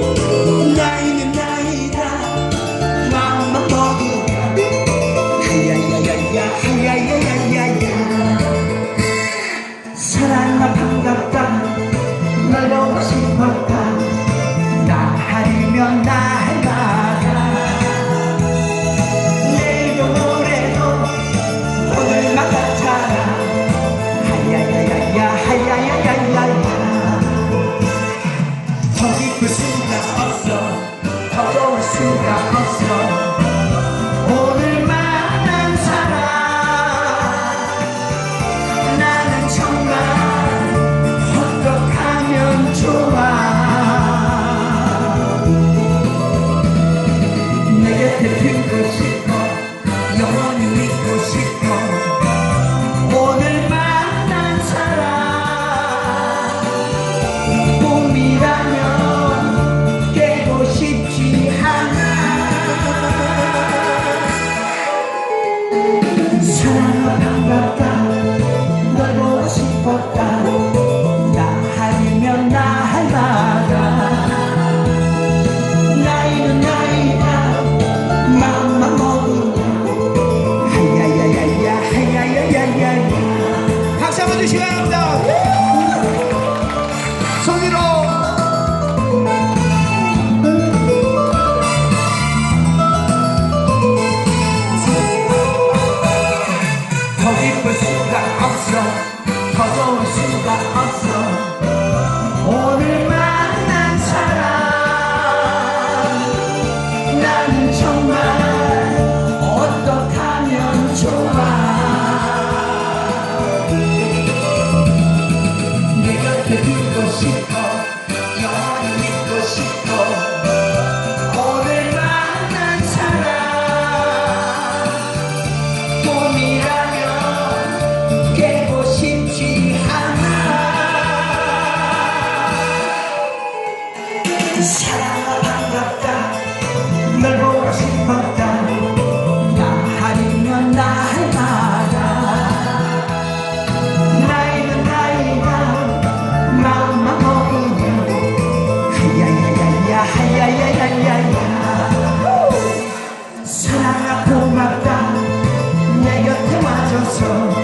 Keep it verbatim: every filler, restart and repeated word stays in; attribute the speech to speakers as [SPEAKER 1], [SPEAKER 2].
[SPEAKER 1] 나이는 나이다 맘만 먹으면 하야야야야 하야야야야야 사랑아 반갑다 널 보고 싶었다 나 하리면 나 할마다 내일도 모레도 오늘만 같아라 하야야야야 하야야야야야 더 기쁠 수가 없어 더 좋을 수가 없어 오늘 만난 사람 나는 정말 어떡하면 좋아 내 곁에 두고 싶어 영원히 믿고 싶어 오늘 만난 사람 꿈이라면 깨고 싶지 않아 사랑아 반갑다 널 보고 싶었다 나 하리면 나 할마다 나이는 나이다 맘만 먹으면 하야야야야 하야야야야야 박수 한번 주시기 바랍니다. 손으로 더 기쁠 수가 없어 더 좋을 수가 없어 오늘 만난 사람 나는 정말 어떡하면 좋아 내 곁에 두고 싶어 영원히 믿고 싶어 오늘 만난 사람 꿈이라면 깨고 싶지 않아 사랑아 반갑다 널 보고 싶었다 나 하리면 나 할마다 나이는 나이다 마음만 먹으면 하야야야야 하야야야야야 사랑아 고맙다 내 곁에 와줘서